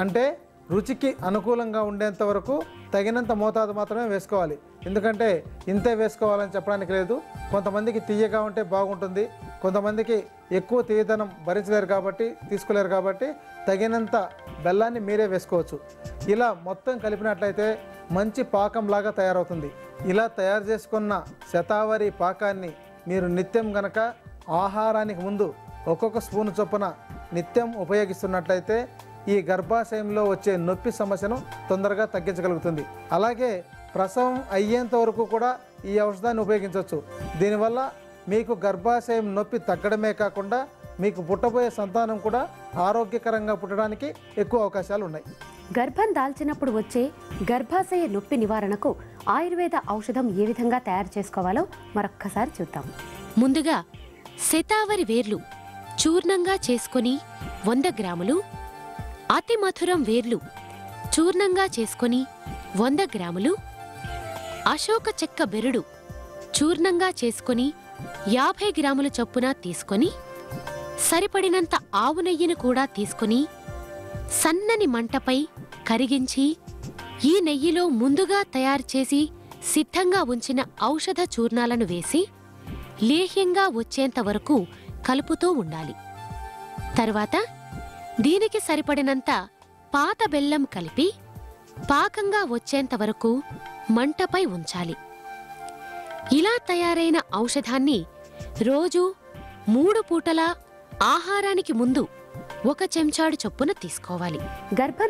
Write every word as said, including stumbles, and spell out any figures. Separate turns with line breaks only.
అంటే రుచికి అనుకూలంగా ఉండేంత వరకు తగినంత మోతాదు మాత్రమే వేసుకోవాలి. ఎందుకంటే ఇంతే వేసుకోవాలని చెప్పడానికి లేదు. కొంతమందికి తీయగా ఉంటే బాగుంటుంది, కొంతమందికి ఎక్కువ తీయదనం భరించలేరు కాబట్టి తీసుకోలేరు కాబట్టి తగినంత బెల్లాన్ని మీరే వేసుకోవచ్చు. ఇలా మొత్తం కలిపినట్లయితే మంచి పాకంలాగా తయారవుతుంది. ఇలా తయారు చేసుకున్న శతావరి పాకాన్ని మీరు నిత్యం గనక ఆహారానికి ముందు ఒక్కొక్క స్పూను చొప్పున నిత్యం ఉపయోగిస్తున్నట్లయితే ఈ గర్భాశయంలో వచ్చే నొప్పి సమస్యను తొందరగా తగ్గించగలుగుతుంది. అలాగే ప్రసవం అయ్యేంత వరకు కూడా ఈ ఔషధాన్ని ఉపయోగించవచ్చు. దీనివల్ల మీకు గర్భాశయం నొప్పి తగ్గడమే కాకుండా మీకు పుట్టబోయే సంతానం కూడా ఆరోగ్యకరంగా పుట్టడానికి ఎక్కువ అవకాశాలు ఉన్నాయి.
గర్భం దాల్చినప్పుడు వచ్చే గర్భాశయ నొప్పి నివారణకు ఆయుర్వేద ఔషధం ఏ విధంగా తయారు చేసుకోవాలో మరొక్కసారి చూద్దాం.
ముందుగా శతావరి వేర్లు చూర్ణంగా చేసుకొని వంద గ్రాములు, అతి మధురం వేర్లు చూర్ణంగా చేసుకొని వంద గ్రాములు, అశోక చెక్క బెరడు చూర్ణంగా చేసుకొని యాభై గ్రాముల చొప్పున తీసుకొని సరిపడినంత ఆవు నెయ్యిని కూడా తీసుకొని సన్నని మంటపై కరిగించి ఈ నెయ్యిలో ముందుగా తయారు చేసి సిద్ధంగా ఉంచిన ఔషధ చూర్ణాలను వేసి లేహ్యంగా వచ్చేంత వరకు కలుపుతూ ఉండాలి. తర్వాత దీనికి సరిపడినంత పాత బెల్లం కలిపి పాకంగా వచ్చేంత వరకు మంటపై ఉంచాలి. ఇలా తయారైన ఔషధాన్ని రోజూ మూడు పూటలా ఆహారానికి ముందు ఒక చెంచాడు చొప్పున తీసుకోవాలి.
గర్భ